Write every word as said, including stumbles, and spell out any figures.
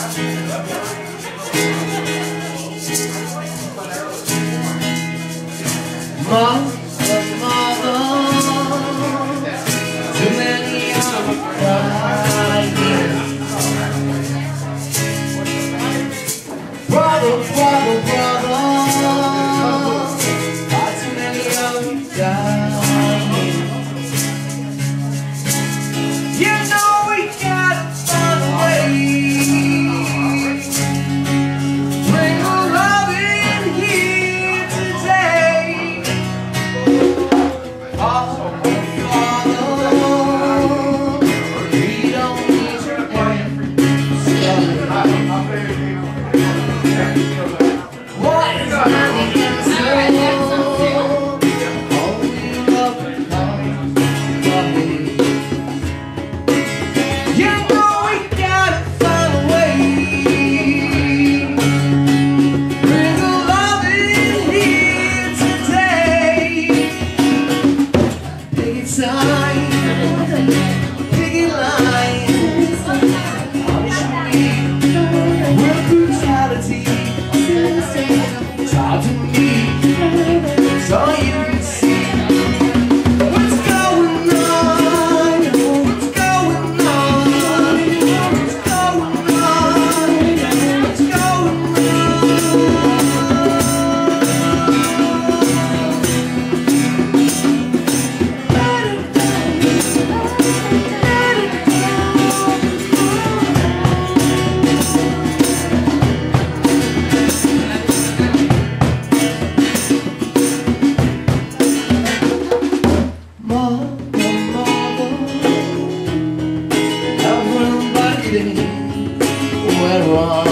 Mother, mother, too many are crying. Brother, brother, brother, far too many are dying. You know we gotta find a way. Bring the love in here today. Father, Father, we don't need your hand. What is money and soul? Only love and love. You know we gotta find a way. Bring the love in here today. Take it time, take it line. Punish me with brutality. Talk to me so you can see what's going on. What's going on? What's going on? What's going Where